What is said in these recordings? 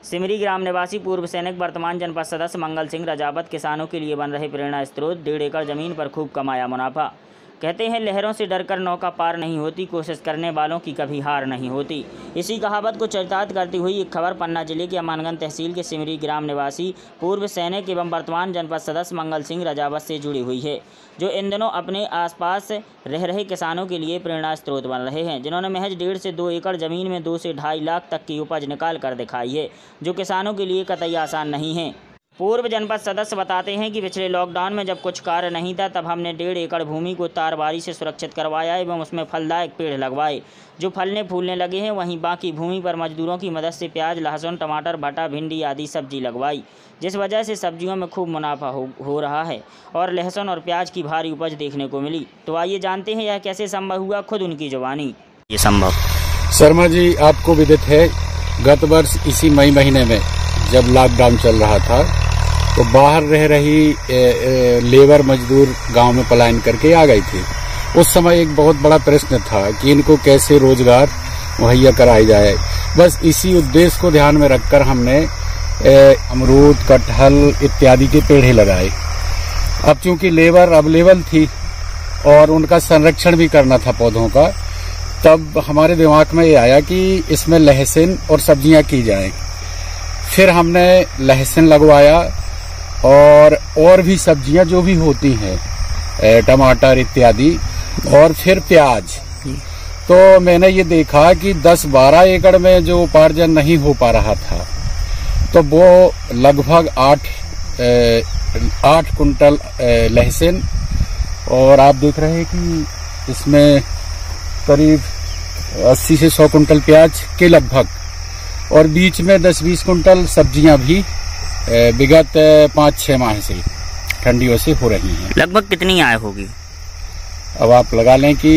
सिमरी ग्राम निवासी पूर्व सैनिक वर्तमान जनपद सदस्य मंगल सिंह रजावत किसानों के लिए बन रहे प्रेरणा स्रोत। 1.5 एकड़ जमीन पर खूब कमाया मुनाफा। कहते हैं लहरों से डरकर नौका पार नहीं होती, कोशिश करने वालों की कभी हार नहीं होती। इसी कहावत को चरितार्थ करती हुई एक खबर पन्ना जिले के अमानगंज तहसील के सिमरी ग्राम निवासी पूर्व सैनिक एवं वर्तमान जनपद सदस्य मंगल सिंह रजावत से जुड़ी हुई है, जो इन दिनों अपने आसपास रह रहे किसानों के लिए प्रेरणा स्रोत बन रहे हैं, जिन्होंने महज 1.5 से 2 एकड़ जमीन में 2 से 2.5 लाख तक की उपज निकाल कर दिखाई है, जो किसानों के लिए कतई आसान नहीं है। पूर्व जनपद सदस्य बताते हैं कि पिछले लॉकडाउन में जब कुछ कार्य नहीं था, तब हमने 1.5 एकड़ भूमि को तारबारी से सुरक्षित करवाया एवं उसमें फलदायक पेड़ लगवाए, जो फलने फूलने लगे हैं। वहीं बाकी भूमि पर मजदूरों की मदद से प्याज, लहसुन, टमाटर, भटा, भिंडी आदि सब्जी लगवाई, जिस वजह से सब्जियों में खूब मुनाफा हो रहा है और लहसुन और प्याज की भारी उपज देखने को मिली। तो आइए जानते हैं यह कैसे संभव हुआ, खुद उनकी जुबानी। ये संभव शर्मा जी, आपको विदित है गत वर्ष इसी मई महीने में जब लॉकडाउन चल रहा था, तो बाहर रह रही लेबर मजदूर गांव में पलायन करके आ गई थी। उस समय एक बहुत बड़ा प्रश्न था कि इनको कैसे रोजगार मुहैया कराया जाए। बस इसी उद्देश्य को ध्यान में रखकर हमने अमरूद, कटहल इत्यादि के पेड़ लगाए। अब चूंकि लेबर अवेलेबल थी और उनका संरक्षण भी करना था पौधों का, तब हमारे दिमाग में ये आया कि इसमें लहसुन और सब्जियां की जाएं। फिर हमने लहसुन लगवाया और भी सब्जियां जो भी होती हैं, टमाटर इत्यादि, और फिर प्याज। तो मैंने ये देखा कि 10-12 एकड़ में जो उपार्जन नहीं हो पा रहा था, तो वो लगभग 8 कुंटल लहसुन, और आप देख रहे हैं कि इसमें करीब 80 से 100 कुंटल प्याज के लगभग, और बीच में 10-20 कुंटल सब्जियां भी विगत 5-6 माह से ठंडियों से हो रही हैं। लगभग कितनी आय होगी? अब आप लगा लें कि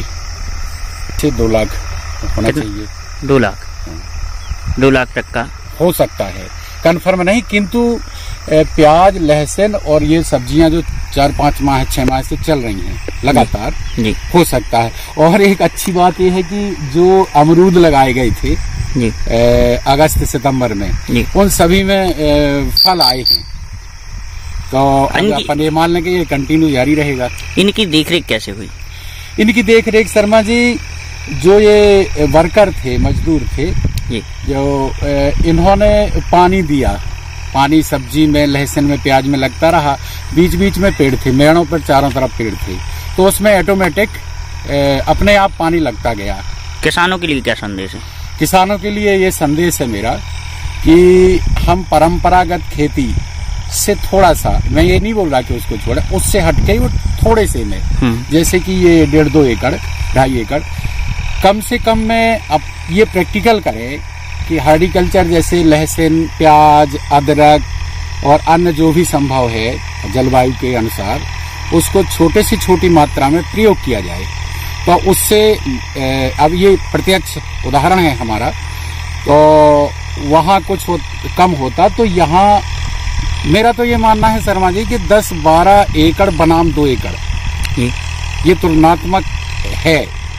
2 लाख होना चाहिए। 2 लाख 2 लाख तक का हो सकता है, कन्फर्म नहीं, किंतु प्याज, लहसुन और ये सब्जियां जो 4-5 माह 6 माह से चल रही हैं लगातार, जी, हो सकता है। और एक अच्छी बात यह है कि जो अमरूद लगाए गए थे जी अगस्त सितंबर में, उन सभी में फल आए हैं। तो अपन ये मान लें कि ये कंटिन्यू जारी रहेगा। इनकी देखरेख कैसे हुई? इनकी देखरेख शर्मा जी, जो ये वर्कर थे, मजदूर थे, जो इन्होंने पानी दिया, पानी सब्जी में, लहसुन में, प्याज में लगता रहा। बीच बीच में पेड़ थे, मेड़ों पर चारों तरफ पेड़ थे, तो उसमें ऑटोमेटिक अपने आप पानी लगता गया। किसानों के लिए क्या संदेश है? किसानों के लिए ये संदेश है मेरा कि हम परंपरागत खेती से थोड़ा सा, मैं ये नहीं बोल रहा कि उसको छोड़े, उससे हटके वो थोड़े से में, जैसे कि ये 1.5-2 एकड़ 2.5 एकड़ कम से कम में अब ये प्रैक्टिकल करें कि हॉर्टिकल्चर जैसे लहसुन, प्याज, अदरक और अन्य जो भी संभव है जलवायु के अनुसार, उसको छोटे से छोटी मात्रा में प्रयोग किया जाए। तो उससे अब ये प्रत्यक्ष उदाहरण है हमारा, तो वहाँ कुछ कम होता, तो यहाँ मेरा तो ये मानना है शर्मा जी कि 10-12 एकड़ बनाम 2 एकड़ ये तुलनात्मक है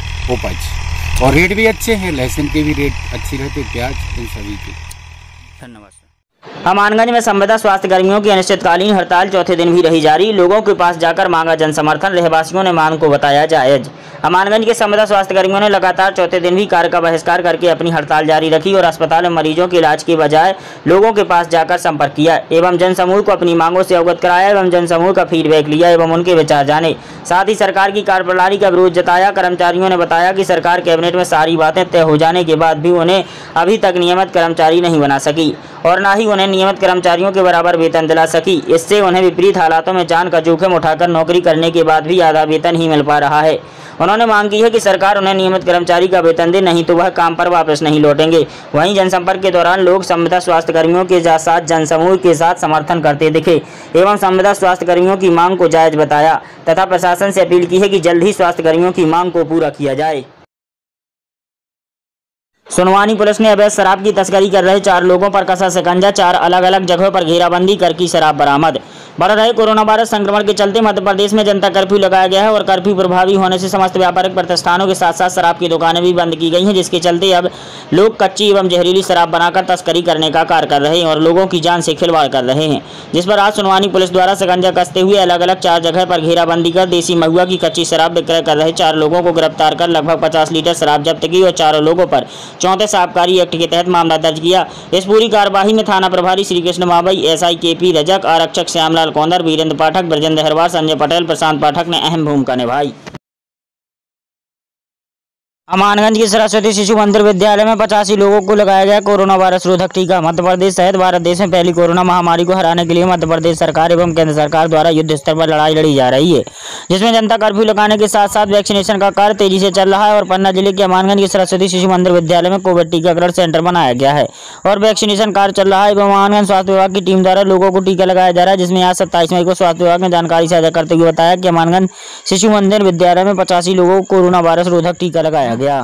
उपज, और रेट भी अच्छे हैं, लहसुन के भी रेट अच्छी रहते, प्याज, इन सभी के। धन्यवाद। अमानगंज में संविदा स्वास्थ्य कर्मियों की अनिश्चितकालीन हड़ताल चौथे दिन भी रही जारी। लोगों के पास जाकर मांगा जन समर्थन, रहवासियों ने मांग को बताया जायज। अमानगंज के संविदा स्वास्थ्य कर्मियों ने लगातार चौथे दिन भी कार्य का बहिष्कार करके अपनी हड़ताल जारी रखी और अस्पताल में मरीजों के इलाज के बजाय लोगों के पास जाकर संपर्क किया एवं जनसमूह को अपनी मांगों से अवगत कराया एवं जनसमूह का फीडबैक लिया एवं उनके विचार जाने। साथ ही सरकार की कार्यप्रणाली का विरोध जताया। कर्मचारियों ने बताया कि सरकार कैबिनेट में सारी बातें तय हो जाने के बाद भी उन्हें अभी तक नियमित कर्मचारी नहीं बना सकी और न ही उन्हें नियमित कर्मचारियों के बराबर वेतन दिला सकी। इससे उन्हें विपरीत हालातों में जान का जोखिम उठाकर नौकरी करने के बाद भी आधा वेतन ही मिल पा रहा है। उन्होंने मांग की है कि सरकार उन्हें नियमित कर्मचारी का वेतन दे, नहीं तो वह काम पर वापस नहीं लौटेंगे। वहीं जनसंपर्क के दौरान लोग संविदा स्वास्थ्य कर्मियों के साथ जनसमूह के साथ समर्थन करते दिखे एवं संविदा स्वास्थ्य कर्मियों की मांग को जायज बताया तथा प्रशासन से अपील की है कि जल्द ही स्वास्थ्य कर्मियों की मांग को पूरा किया जाए। सुनवानी पुलिस ने अवैध शराब की तस्करी कर रहे 4 लोगों पर कसा शिकंजा। 4 अलग अलग जगहों पर घेराबंदी कर की शराब बरामद। बढ़ रहे कोरोना वायरस संक्रमण के चलते मध्य प्रदेश में जनता कर्फ्यू लगाया गया है और कर्फ्यू प्रभावी होने से समस्त व्यापारिक प्रतिष्ठानों के साथ साथ शराब की दुकानें भी बंद की गई हैं, जिसके चलते अब लोग कच्ची एवं जहरीली शराब बनाकर तस्करी करने का कार्य कर रहे हैं और लोगों की जान से खिलवाड़ कर रहे हैं, जिस पर आज सुनवानी पुलिस द्वारा शिकंजा कसते हुए अलग अलग 4 जगह पर घेराबंदी कर देसी महुआ की कच्ची शराब विक्रय कर रहे 4 लोगों को गिरफ्तार कर लगभग 50 लीटर शराब जब्त की और 4 लोगों पर 34 आबकारी एक्ट के तहत मामला दर्ज किया। इस पूरी कार्यवाही में थाना प्रभारी श्री कृष्ण मावई, एसआई केपी रजक, आरक्षक श्यामलाल कौंदर, वीरेंद्र पाठक, ब्रजेंद्र हरवार, संजय पटेल, प्रशांत पाठक ने अहम भूमिका निभाई। अमानगंज के सरस्वती शिशु मंदिर विद्यालय में 85 लोगों को लगाया गया कोरोना वायरस रोधक टीका। मध्य प्रदेश सहित भारत देश में पहली कोरोना महामारी को हराने के लिए मध्य प्रदेश सरकार एवं केंद्र सरकार द्वारा युद्ध स्तर पर लड़ाई लड़ी जा रही है, जिसमें जनता कर्फ्यू लगाने के साथ साथ वैक्सीनेशन का कार्य तेजी से चल रहा है और पन्ना जिले के अमानगंज के सरस्वती शिशु मंदिर विद्यालय में कोविड टीकाकरण सेंटर बनाया गया है और वैक्सीनेशन कार्य चल रहा है। अमानगंज स्वास्थ्य विभाग की टीम द्वारा लोगों को टीका लगाया जा रहा है, जिसमें आज 27 मई को स्वास्थ्य विभाग ने जानकारी साझा करते हुए बताया कि अमानगंज शिशु मंदिर विद्यालय में 85 लोगों को कोरोना वायरस रोधक टीका लगाया गया।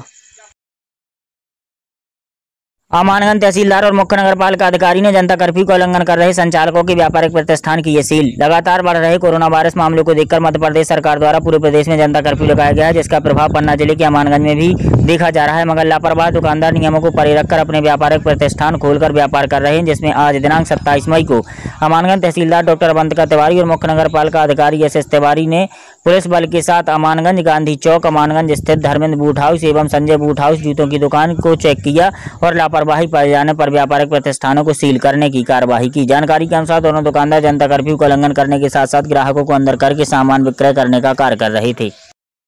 अमानगंज तहसीलदार और मुख्य नगर पालिका अधिकारी ने जनता कर्फ्यू का उल्लंघन कर रहे संचालकों की व्यापारिक प्रतिष्ठान की सील। लगातार बढ़ रहे कोरोना वायरस मामलों को देखकर मध्य प्रदेश सरकार द्वारा पूरे प्रदेश में जनता कर्फ्यू लगाया गया है, जिसका प्रभाव पन्ना जिले के अमानगंज में भी देखा जा रहा है। मगर लापरवाह दुकानदार नियमों को परे रखकर अपने व्यापारिक प्रतिष्ठान खोलकर व्यापार कर रहे हैं, जिसमें आज दिनांक 27 मई को अमानगंज तहसीलदार डॉक्टर अवंतिका तिवारी और मुख्य नगर पालिका अधिकारी एस तिवारी ने पुलिस बल के साथ अमानगंज गांधी चौक, अमानगंज स्थित धर्मेंद्र बूट हाउस एवं संजय बूट हाउस जूतों की दुकान को चेक किया और लापरवाही पाए जाने पर व्यापारिक प्रतिष्ठानों को सील करने की कार्यवाही की। जानकारी के अनुसार दोनों दुकानदार जनता कर्फ्यू का उल्लंघन करने के साथ साथ ग्राहकों को अंदर करके सामान विक्रय करने का कार्य कर रहे थे।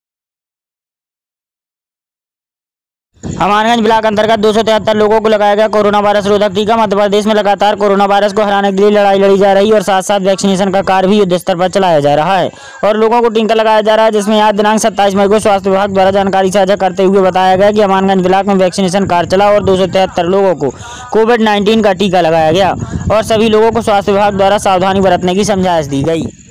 अमानगंज ब्लॉक अंतर्गत 273 लोगों को लगाया गया कोरोना वायरस रोधक टीका। मध्य प्रदेश में लगातार कोरोना वायरस को हराने के लिए लड़ाई लड़ी जा रही है और साथ साथ वैक्सीनेशन का कार्य भी युद्ध स्तर पर चलाया जा रहा है और लोगों को टीका लगाया जा रहा है, जिसमें आज दिनांक 27 मई को स्वास्थ्य विभाग द्वारा जानकारी साझा करते हुए बताया गया कि अमानगंज ब्लॉक में वैक्सीनेशन कार्य चला और 273 लोगों को कोविड-19 का टीका लगाया गया और सभी लोगों को स्वास्थ्य विभाग द्वारा सावधानी बरतने की समझाइश दी गई।